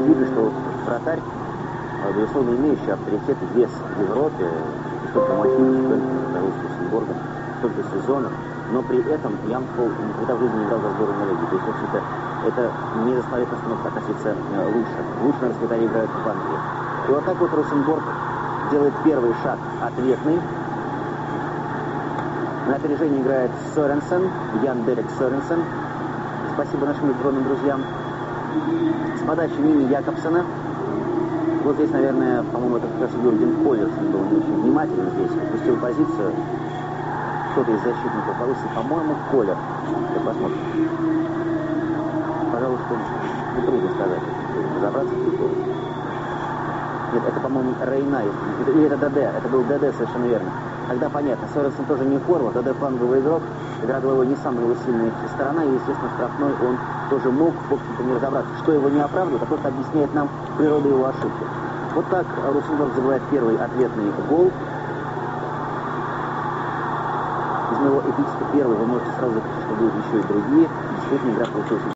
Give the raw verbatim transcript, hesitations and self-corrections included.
видно, что вратарь, безусловно, имеющий авторитет и вес в Европе, столько матчей чемпионата Русенбурга, столько сезонов, но при этом Ян Пол никогда в жизни не играл за сборную Норвегии. То есть, в общем-то, это не заставляет постановку относиться лучше. Лучше на расквитании играют в Англии. И вот так вот Росенборг делает первый шаг ответный. На опережение играет Соренсен, Ян Дерек Соренсен. Спасибо нашим электронным друзьям. С подачи Мини Якобсена. Вот здесь, наверное, по-моему, это как раз Юрген Коллерсон был не очень внимательно здесь. Упустил позицию. Кто-то из защитников Боруссии, по-моему, Колер. Так посмотрим. Пожалуйста, не трудно сказать. Разобраться в футболе. Нет, это, по-моему, Рейна. Или это ДД. Это был ДД, совершенно верно. Тогда понятно. Соренсен тоже не форвард, ДД фланговый игрок. Игра головой не самая его сильная сторона. И, естественно, штрафной он тоже мог, в общем-то, не разобраться. Что его не оправдывает, а просто объясняет нам природу его ошибки. Вот так Росенборг забивает первый ответный гол. Из моего эпического первого вы можете сразу закричать, что будут еще и другие. Действительно, игра получилась